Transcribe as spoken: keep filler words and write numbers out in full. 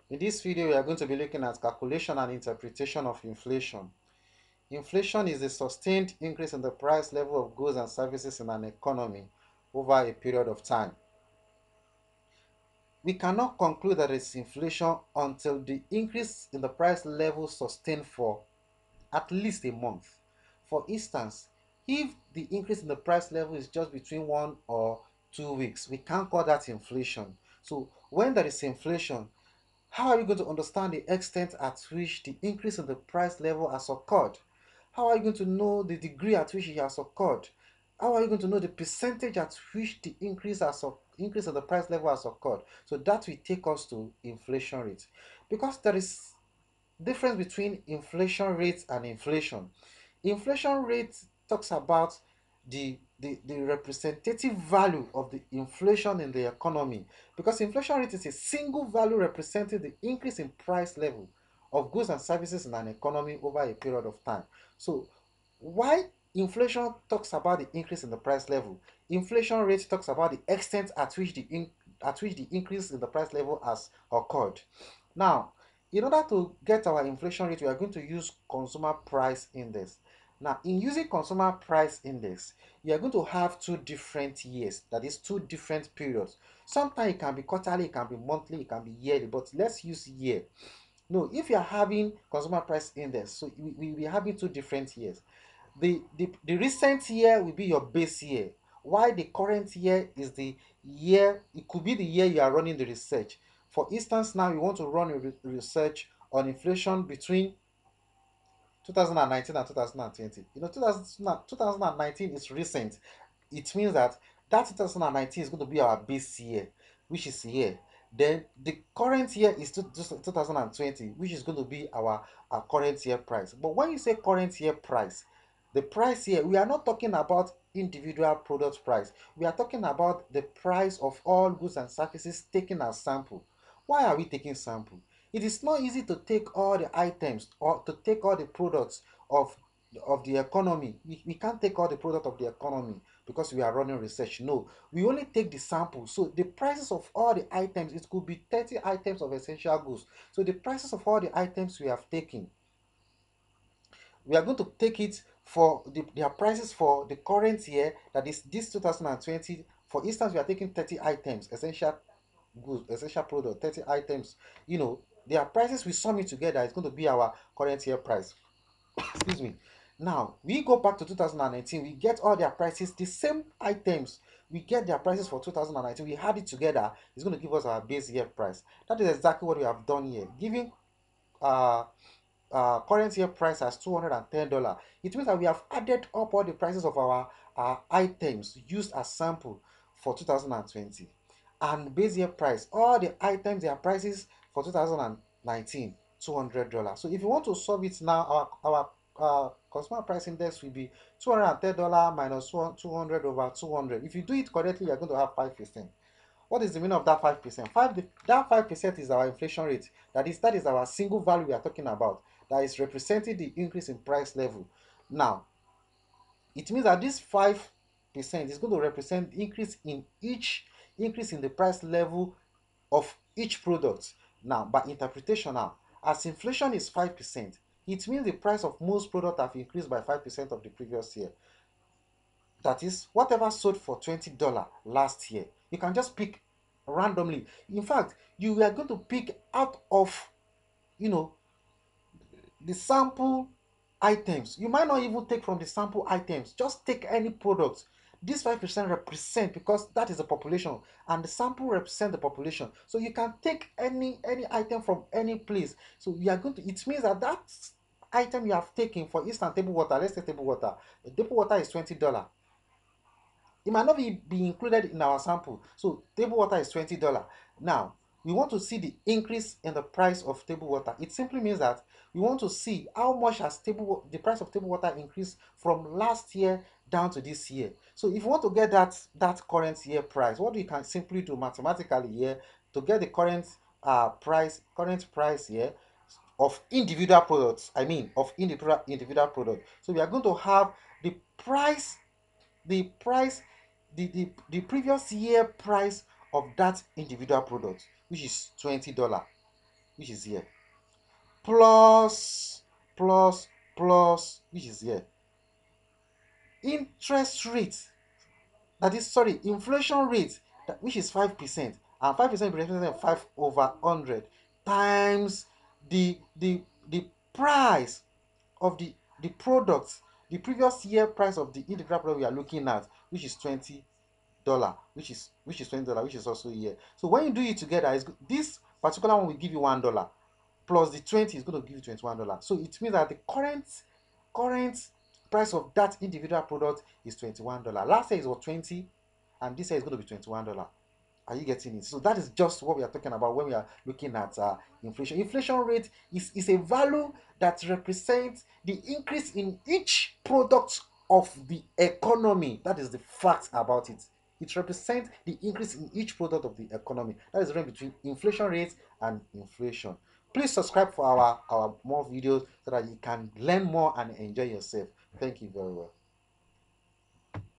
In this video, we are going to be looking at calculation and interpretation of inflation. Inflation is a sustained increase in the price level of goods and services in an economy over a period of time. We cannot conclude that it's inflation until the increase in the price level sustained for at least a month. For instance, if the increase in the price level is just between one or two weeks, we can't call that inflation. So when there is inflation, how are you going to understand the extent at which the increase in the price level has occurred? How are you going to know the degree at which it has occurred? How are you going to know the percentage at which the increase has increase in the price level has occurred? So that will take us to inflation rate, because there is difference between inflation rate and inflation. Inflation rate talks about the, the, the representative value of the inflation in the economy, because inflation rate is a single value representing the increase in price level of goods and services in an economy over a period of time. So why inflation talks about the increase in the price level, inflation rate talks about the extent at which the in, at which the increase in the price level has occurred. Now, in order to get our inflation rate, we are going to use consumer price index. Now, in using consumer price index, you are going to have two different years, that is two different periods. Sometimes it can be quarterly, it can be monthly, it can be yearly, but let's use year. No, if you are having consumer price index, so we will be having two different years. The, the the recent year will be your base year, while the current year is the year, it could be the year you are running the research. For instance, now you want to run a re research on inflation between two thousand nineteen and two thousand twenty. You know, two thousand, two thousand nineteen is recent. It means that that two thousand nineteen is going to be our base year, which is here. Then the current year is two thousand twenty, which is going to be our, our current year price. But when you say current year price, the price here, we are not talking about individual product price. We are talking about the price of all goods and services taken as sample. Why are we taking sample? It is not easy to take all the items or to take all the products of of the economy. We, we can't take all the product of the economy because we are running research. No, we only take the sample. So the prices of all the items, it could be thirty items of essential goods. So the prices of all the items we have taken, we are going to take it for the, their prices for the current year, that is this two thousand twenty. For instance, we are taking thirty items, essential goods, essential product, thirty items. You know, their prices, we sum it together, it's going to be our current year price. Excuse me. Now we go back to two thousand nineteen, we get all their prices, the same items, we get their prices for two thousand nineteen, we add it together, it's going to give us our base year price. That is exactly what we have done here, giving uh uh, current year price as two hundred ten dollars. It means that we have added up all the prices of our, our items used as sample for two thousand twenty, and base year price, all the items, their prices for two thousand nineteen, two hundred dollars. So if you want to solve it now, our, our uh, consumer price index will be two hundred ten dollars minus two hundred over two hundred. If you do it correctly, you're going to have five percent. What is the meaning of that five percent? Five, that five percent is our inflation rate. That is, that is our single value we are talking about, that is representing the increase in price level. Now, it means that this five percent is going to represent increase in each increase in the price level of each product. Now, by interpretation now, as inflation is five percent, it means the price of most products have increased by five percent of the previous year. That is, whatever sold for twenty dollars last year, you can just pick randomly. In fact, you are going to pick out of, you know, the sample items. You might not even take from the sample items, just take any product. This five percent represent, because that is the population and the sample represent the population, so you can take any any item from any place. So you are going to, it means that that item you have taken, for instance table water, let's say table water, the table water is twenty dollars. It might not be, be included in our sample. So table water is twenty dollars. Now, we want to see the increase in the price of table water. It simply means that we want to see how much has table the price of table water increased from last year down to this year. So if you want to get that that current year price, what we can simply do mathematically here to get the current uh price, current price here of individual products, I mean of individual individual product. So we are going to have the price the price the, the the previous year price of that individual product, which is twenty dollars. which is here, plus plus plus, which is here, interest rate, that is, sorry, inflation rate, that, which is five percent, and five percent represents five over one hundred times the the the price of the the product, the previous year price of the integral product we are looking at, which is twenty dollar, which is which is twenty dollar, which is also here. So when you do it together, it's, this particular one will give you one dollar, plus the twenty is going to give you twenty-one dollar. So it means that the current current price of that individual product is twenty-one dollar. Last year it was twenty, and this year is going to be twenty-one dollar. Are you getting it? So that is just what we are talking about when we are looking at uh, inflation. Inflation rate is, is a value that represents the increase in each product of the economy. That is the fact about it. It represents the increase in each product of the economy. That is the difference between inflation rate and inflation. Please subscribe for our, our more videos so that you can learn more and enjoy yourself. Thank you very well.